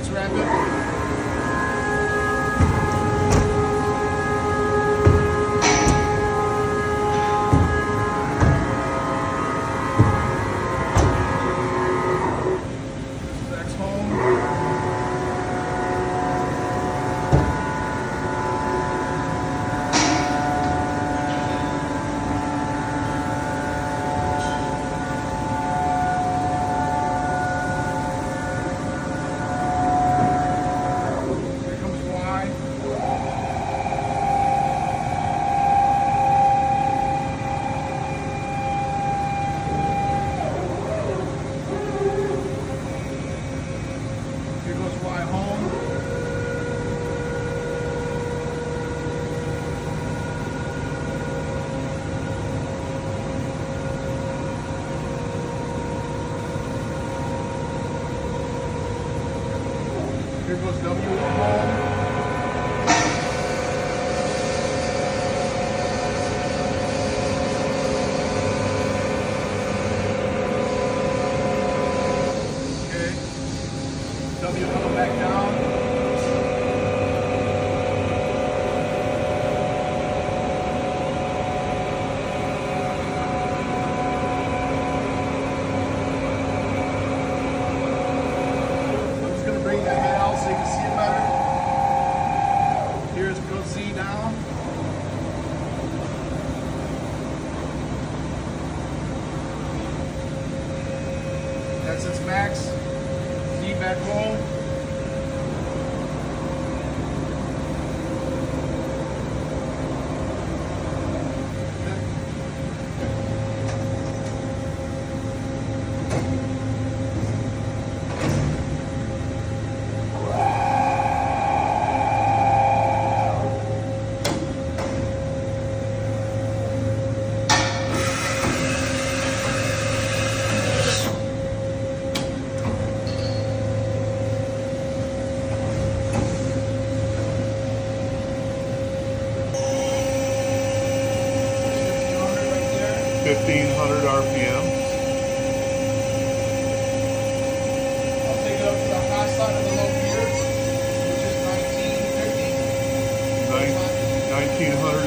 Let's wrap it. Here goes W home. Okay. W coming back down. Bring the head out so you can see it better. Here's go Z down. That's its max. Z back home. RPM. I'll take it up to the high side of the low gear, which is 1950. 1900.